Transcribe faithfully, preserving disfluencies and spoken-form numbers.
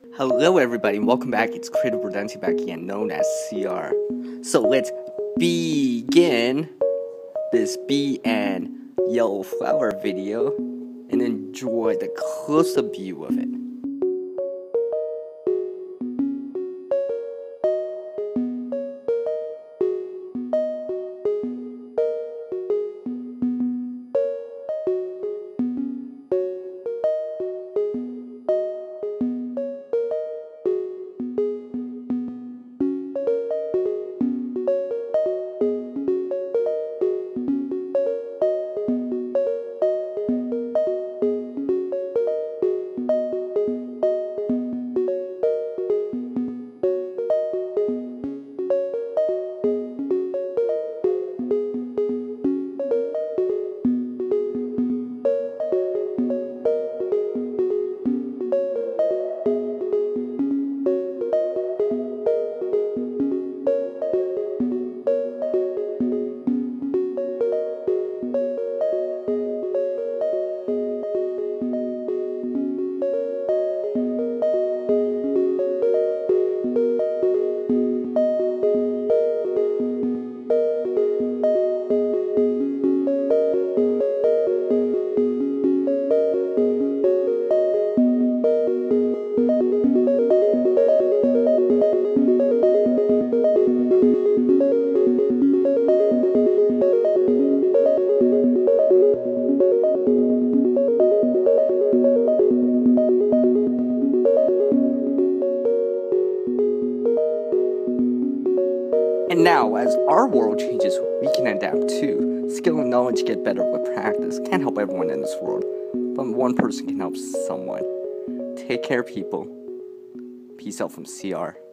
Hello everybody and welcome back. It's Creative Redundancy back again, known as C R. So let's begin this bee and yellow flower video and enjoy the close-up view of it. And now, as our world changes, we can adapt too. Skill and knowledge get better with practice. Can't help everyone in this world, but one person can help someone. Take care, people. Peace out from C R.